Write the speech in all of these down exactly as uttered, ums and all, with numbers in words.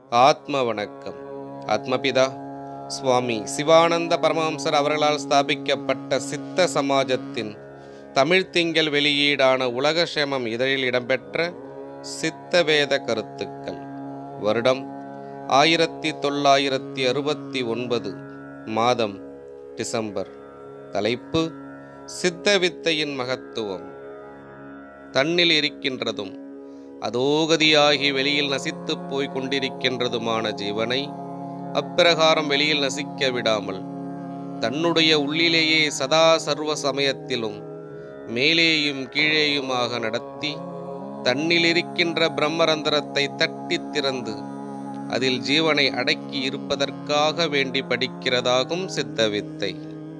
ஆத்ம வணக்கம். ஆத்மபிதா சுவாமி சிவானந்த பரமஹம்சர் அவர்களால் ஸ்தாபிக்கப்பட்ட சித்த சமாஜத்தின் தமிழ் திங்கள் வெளியீடான உலகக்ஷேமம் இதழில் இடம்பெற்ற சித்தவேத கருத்துக்கள். வருடம் ஆயிரத்தி தொள்ளாயிரத்தி அறுபத்தி ஒன்பது, மாதம் டிசம்பர். தலைப்பு சித்த வித்தையின் மகத்துவம். தன்னில் இருக்கின்றதும் அதோகதியாகி வெளியில் நசித்து போய் கொண்டிருக்கின்றதுமான ஜீவனை அப்பிரகாரம் வெளியில் நசிக்க விடாமல் தன்னுடைய உள்ளிலேயே சதா சர்வ சமயத்திலும் மேலேயும் கீழேயுமாக நடத்தி தன்னில் இருக்கின்ற பிரம்மரந்திரத்தை தட்டி திறந்து அதில் ஜீவனை அடக்கி இருப்பதற்காக வேண்டி படிக்கிறதாகும் சித்தவித்தை.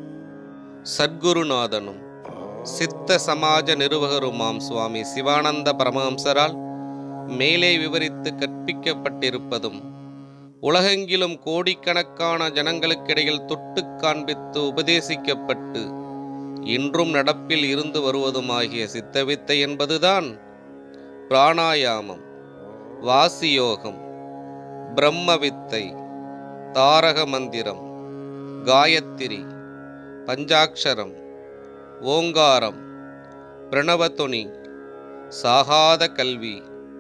சத்குருநாதனும் சித்த சமாஜ நிறுவகருமாம் சுவாமி சிவானந்த பரமஹம்சரால் மேலே விவரித்து கற்பிக்கப்பட்டிருப்பதும் உலகெங்கிலும் கோடிக்கணக்கான ஜனங்களுக்கிடையில் தொட்டு காண்பித்து உபதேசிக்கப்பட்டு இன்றும் நடப்பில் இருந்து வருவதுமாகிய சித்தவித்தை என்பதுதான் பிராணாயாமம், வாசியோகம், பிரம்மவித்தை, தாரக மந்திரம், காயத்திரி, பஞ்சாட்சரம், ஓங்காரம், பிரணவத்துணி, சாகாத கல்வி,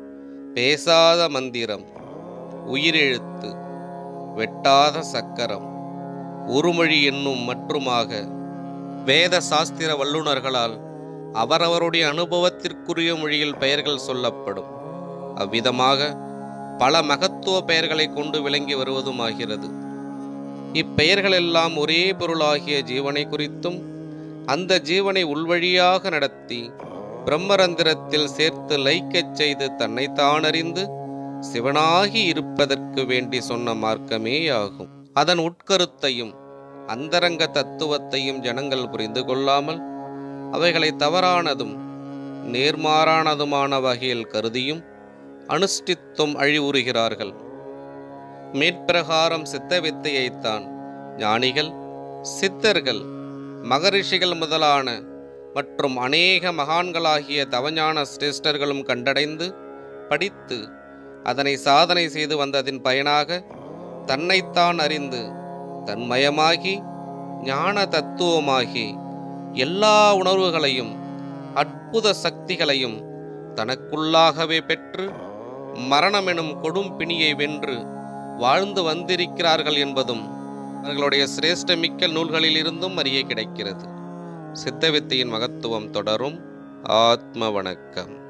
பேசாத மந்திரம், உயிரெழுத்து, வெட்டாத சக்கரம், உருமொழி என்னும் மற்றுமாக வேத சாஸ்திர வல்லுநர்களால் அவரவருடைய அனுபவத்திற்குரிய மொழியில் பெயர்கள் சொல்லப்படும். அவ்விதமாக பல மகத்துவ பெயர்களை கொண்டு விளங்கி வருவதுமாகிறது. இப்பெயர்களெல்லாம் ஒரே பொருளாகிய ஜீவனை குறித்தும் அந்த ஜீவனை உள்வழியாக நடத்தி பிரம்மரந்திரத்தில் சேர்த்து லயிக்கச் செய்து தன்னைத்தான் அறிந்து சிவனாகி இருப்பதற்கு வேண்டி சொன்ன மார்க்கமேயாகும். அதன் உட்கருத்தையும் அந்தரங்க தத்துவத்தையும் ஜனங்கள் புரிந்து கொள்ளாமல் அவைகளை தவறானதும் நேர்மாறானதுமான வகையில் கருதியும் அனுஷ்டித்தும் அழிவுறுகிறார்கள். மேற்பிரகாரம் சித்த வித்தையைத்தான் ஞானிகள், சித்தர்கள், மகரிஷிகள் முதலான மற்றும் அநேக மகான்களாகிய தவஞான சிரேஷ்டர்களும் கண்டடைந்து படித்து அதனை சாதனை செய்து வந்ததின் பயனாக தன்னைத்தான் அறிந்து தன்மயமாகி ஞான தத்துவமாகி எல்லா உணர்வுகளையும் அற்புத சக்திகளையும் தனக்குள்ளாகவே பெற்று மரணமெனும் கொடும் பிணியை வென்று வாழ்ந்து வந்திருக்கிறார்கள் என்பதும் அவர்களுடைய சிரேஷ்டமிக்க நூல்களில் இருந்தும் அறிய கிடைக்கிறது. சித்தவித்தையின் மகத்துவம் தொடரும். ஆத்ம வணக்கம்.